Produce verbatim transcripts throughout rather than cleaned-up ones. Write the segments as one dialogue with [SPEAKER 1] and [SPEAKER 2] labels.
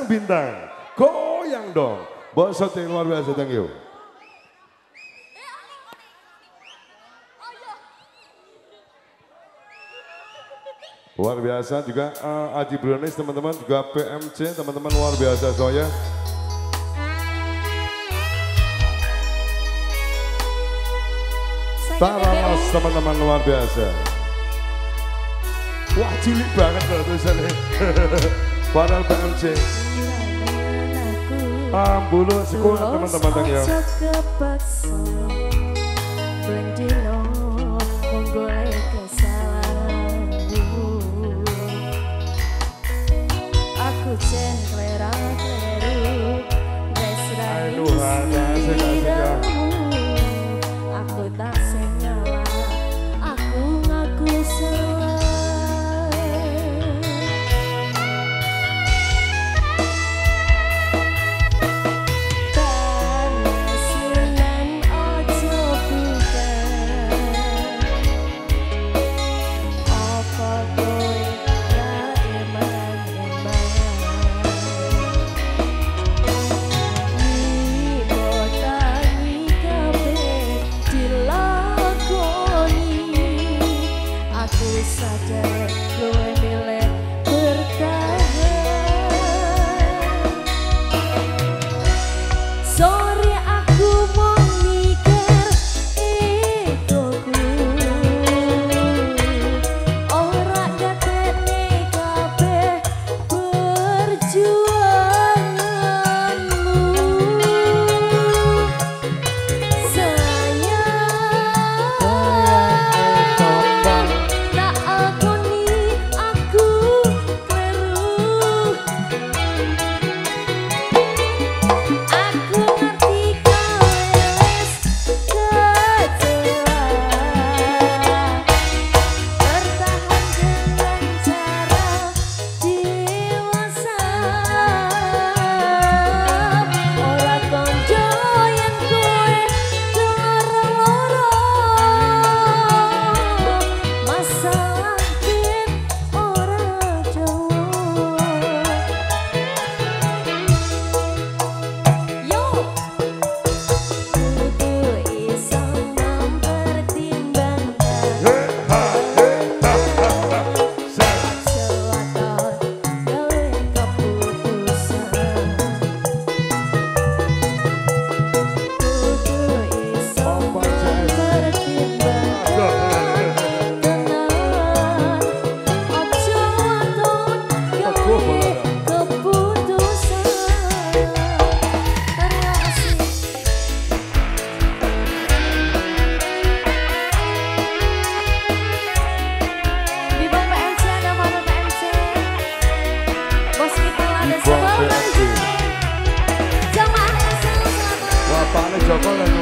[SPEAKER 1] bintang. Goyang dong. Bos Soti luar biasa, thank you. Luar biasa juga uh, Aji Briones teman-teman, juga P M C teman-teman luar biasa soalnya. Taralas teman-teman luar biasa. Wah cilik banget loh tulisannya. Padahal P M C. Ambulu sekolah teman-teman thank you.
[SPEAKER 2] Aku tak senyala, aku ngaku salah. Tanasinan ojo bukan, apa kowe ra eman-eman. Sadar gue milih bertahan. Sorry aku mau mikir egoku, ora ngerteni kabeh perjuanganmu.
[SPEAKER 1] Pak Joko lalu.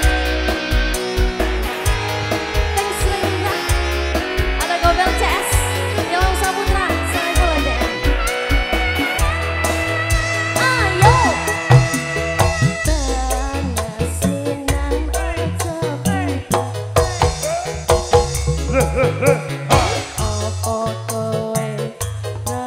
[SPEAKER 2] Ada Gobel C S, Ilham Saputra, Saiful D M. Ayo. Tanasinan aja opo kowe ra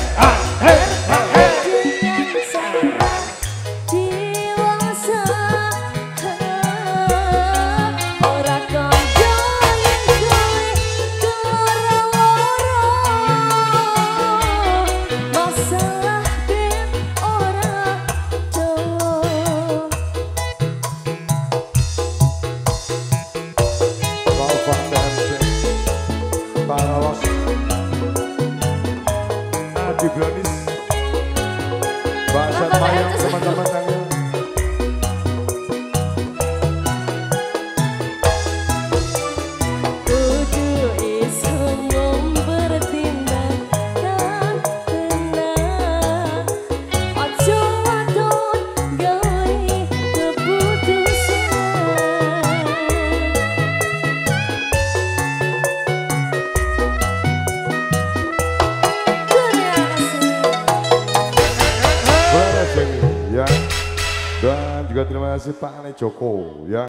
[SPEAKER 2] dewasa
[SPEAKER 1] Bahasa Mayang teman-teman yang dan juga terima kasih Pak Ale Joko ya.